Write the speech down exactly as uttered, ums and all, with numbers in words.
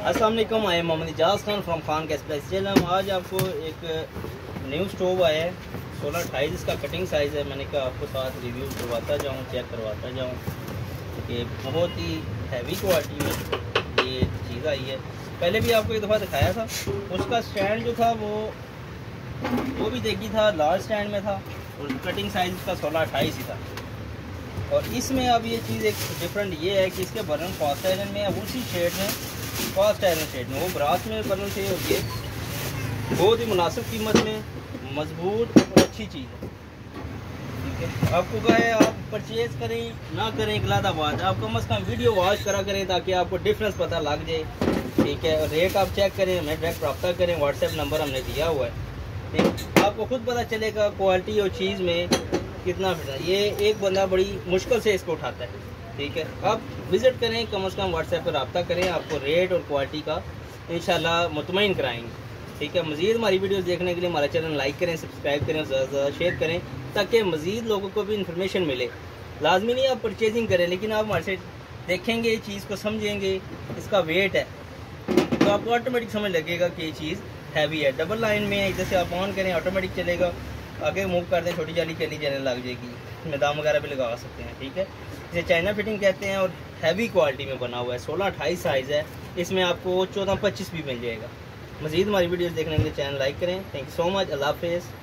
अस्सलाम वालेकुम, I am Mohammad Ijaz Khan from Khan का स्पेस चैनल। आज आपको एक न्यू स्टोव आया है सोलह अट्ठाईस, इसका कटिंग साइज़ है। मैंने कहा आपको साथ रिव्यू करवाता जाऊँ, चेक करवाता जाऊँ कि बहुत ही हैवी क्वालिटी में ये चीज़ आई है। पहले भी आपको एक दफ़ा दिखाया था, उसका स्टैंड जो था वो वो भी देखी था, लार्ज स्टैंड में था और कटिंग साइज़ इसका सोलह अट्ठाईस ही था। और इसमें अब ये चीज़ एक डिफरेंट ये है कि इसके बर्नर फास्ट आयरन में है, उसी शेड में फास्ट आयरन शेड में, वो ब्रास में बर्नर चाहिए होती है। बहुत ही मुनासिब कीमत में, मजबूत और अच्छी चीज़ है। ठीक है, आपको कहे आप परचेज़ करें ना करें एक अलग बात है, आप कम अज़ कम वीडियो वॉच करा करें ताकि आपको डिफरेंस पता लग जाए। ठीक है, रेट आप चेक करें, हमें डायरेक्ट रब्ता करें, व्हाट्सएप नंबर हमने दिया हुआ है। ठीक, आपको खुद पता चलेगा क्वालिटी और चीज़ में कितना फिट है। ये एक बंदा बड़ी मुश्किल से इसको उठाता है। ठीक है, आप विज़िट करें, कम अज़ कम व्हाट्सएप पर रब्ता करें, आपको रेट और क्वालिटी का इंशाल्लाह मुतमईन कराएंगे। ठीक है, मज़ीद हमारी वीडियोस देखने के लिए हमारा चैनल लाइक करें, सब्सक्राइब करें, ज़्यादा से ज़्यादा शेयर करें ताकि मज़ीद लोगों को भी इंफॉर्मेशन मिले। लाजमी नहीं आप परचेजिंग करें, लेकिन आप हमारे से देखेंगे, चीज़ को समझेंगे, इसका वेट है तो आपको ऑटोमेटिक समझ लगेगा कि ये चीज़ हैवी है। डबल लाइन में इधर से आप ऑन करें, ऑटोमेटिक चलेगा, आगे मूव कर दें, छोटी जाली चली जाने लग जाएगी, मैदान वगैरह भी लगा सकते हैं। ठीक है, इसे चाइना फिटिंग कहते हैं और हैवी क्वालिटी में बना हुआ है। सोलह अट्ठाईस साइज़ है, इसमें आपको चौदह पच्चीस भी मिल जाएगा। मज़ीद हमारी वीडियोस देखने के लिए चैनल लाइक करें। Thank you so much. Allah हाफ़िज़।